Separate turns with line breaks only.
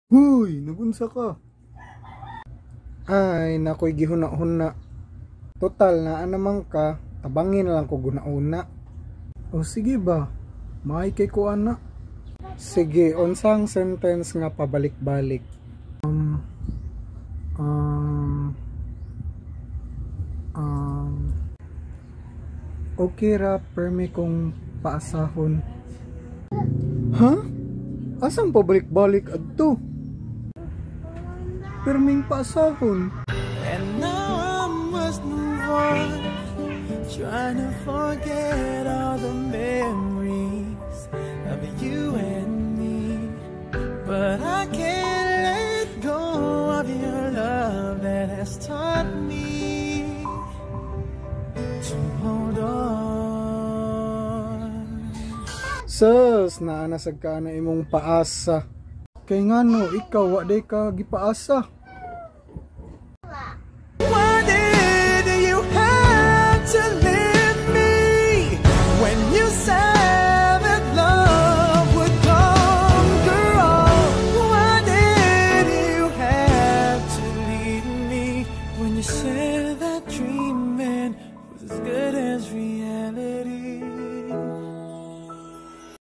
Huy, nagunsa ka. Ay, nakoy gihuna-huna. Total na naman ka, tabangin lang ko guna-una. O sige ba, maay kay ko ana. Sige, unsang sentence nga pabalik-balik. Okay ra, permi kong paasahon. Ha? Asang pabalik-balik adto? Perming paasahon.
And now I must move on, trying to forget all the memories of you and me. But I can't let go of your love that has taught me to hold on.
Sus, naanasag ka na imong paasa. Kay nga no, ikaw wa day ka gipaasa.
Why did you have to leave me when you said that love would conquer all? Why did you have to leave me when you said